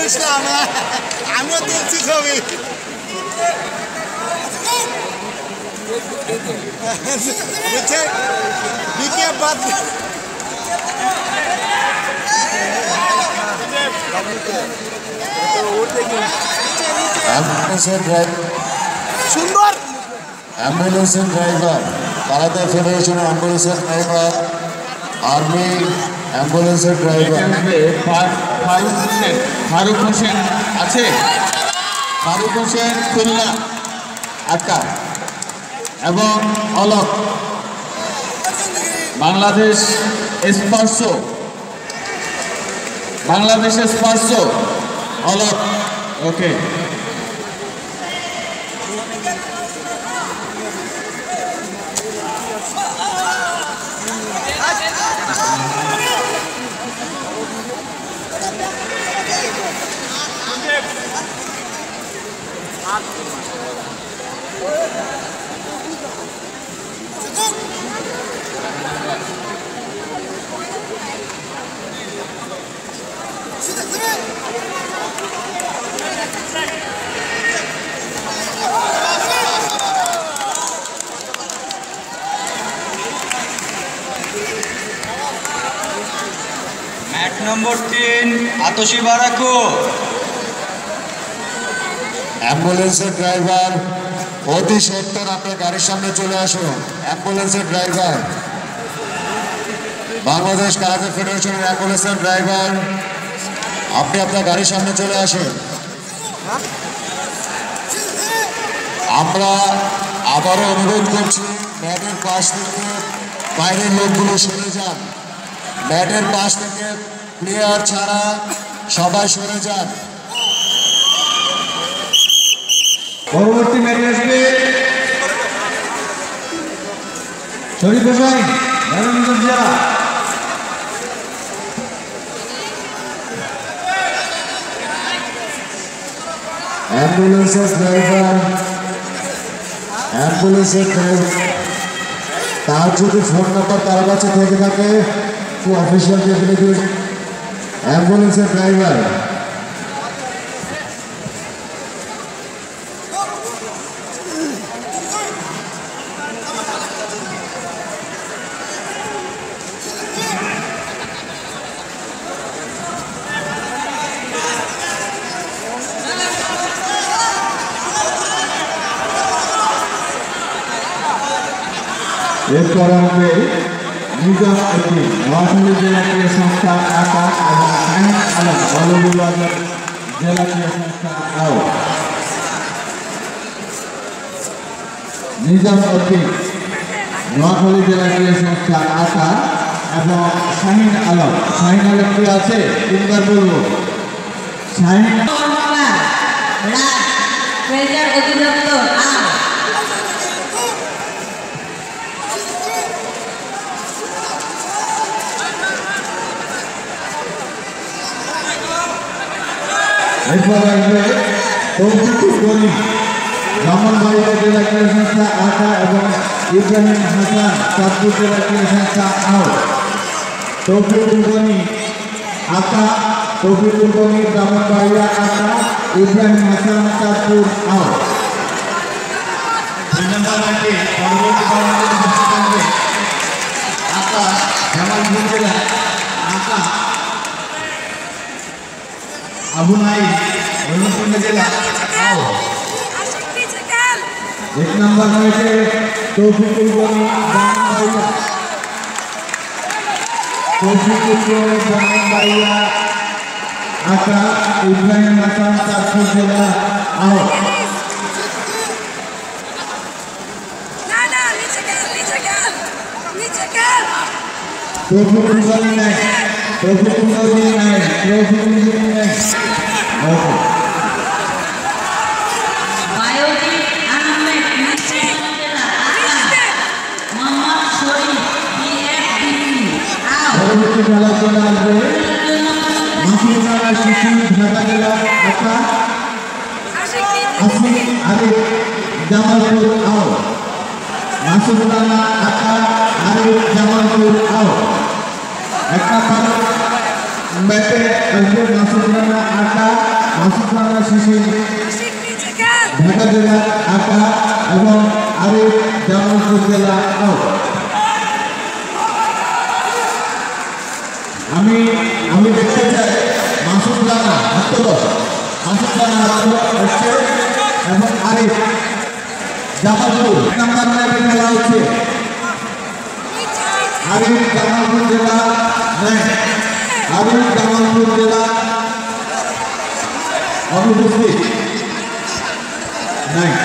ইসলাম আমিও তুলছি ছবি বুঝছে দ্বিতীয় বাদ সুন্দর অ্যাম্বুলেন্সের ড্রাইভার কারাতে ফেডারেশন অ্যাম্বুলেন্সের ড্রাইভার আর্মি অ্যাম্বুলেন্সের ড্রাইভার ফারুক হোসেন আছে ফারুক হোসেন খুলনা আটকা এবং অলক বাংলাদেশ স্পর্শ অলক ওকে ম্যাট নম্বর 3 আতশী বারাকু অ্যাম্বুলেন্সের ড্রাইভার অতি সত্তর আপনার গাড়ির সামনে চলে আসুন অ্যাম্বুলেন্সের ড্রাইভার বাংলাদেশ কারাতে ফেডারেশনের অ্যাম্বুলেন্সের ড্রাইভার আপনি আপনার গাড়ির সামনে চলে আসুন আমরা আবারও অনুরোধ করছি ম্যাটের পাশ থেকে বাইরের লোকগুলো সরে যান ম্যাটের পাশ থেকে প্লেয়ার ছাড়া সবাই সরে যান পরবর্তী ম্যাচে আসবে শরীফ হোসেন নারায়ণগঞ্জ জেলা অ্যাম্বুলেন্সের ড্রাইভার তার যদি ফোন নাম্বার তার কাছে থেকে থাকে অফিসিয়াল অ্যাম্বুলেন্সের ড্রাইভার এরপর আমাদের নিজাম একটি নোয়াখালী জেলা ক্রীড়া সংস্থা আকা এবং শাহিন আলম বালুরবাজার জেলা ক্রীড়া সংস্থা আও নিজাম একটি নোয়াখালী জেলা ক্রীড়া সংস্থা আকা এবং শাহিন আলম কি আছে তিনবার বলবো শাহিন অধিদপ্তর এরপর আসবে তৌফিকুল গনি ব্রাহ্মণবাড়িয়া জেলা ক্রীড়া সংস্থা আকা এবং ইব্রাহিম হাসান চাঁদপুর জেলা ক্রীড়া সংস্থা আও তৌফিকুল গনি আকা ব্রাহ্মণবাড়িয়া আকা ইব্রাহিম হাসান চাঁদপুর আও আকা জামালপুর জেলা আকা আবু নাই রংপুর জেলা আও এক নম্বর রয়েছে তৌফিকুল গনি ব্রাহ্মণবাড়িয়া আকা ইব্রাহিম হাসান চাঁদপুর জেলা আও তৌফিকুল গনি নাই খেলার জন্য আসবে মাসুদানা শিশু ঢাকা জেলা আকা আসিফ আরিফ জামালপুর আও মাসুদানা আকা আরিফ জামালপুর আও একটা ম্যাচে আসবে মাসুদানা আকা মাসুদ রানা শিশির ঢাকা জেলা ঢাকা এবং আরিফ জামালপুর জেলা আউট। আমি দেখতে চাই মাসুদ রানা মাসুদ রানা হচ্ছে এবং আরিফ জামালপুর নাম্বার 9 খেলা হচ্ছে। আরিফ জামালপুর জেলা আরিফ জামালপুর জেলা অনুপস্থিত নাই।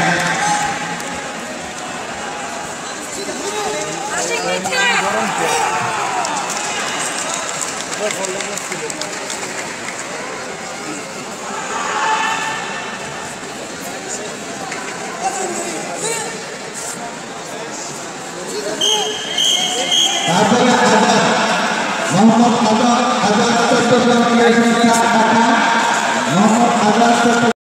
তারপরে মোহাম্মদ আজাদ চট্টগ্রাম মোহাম্মদ আজাদ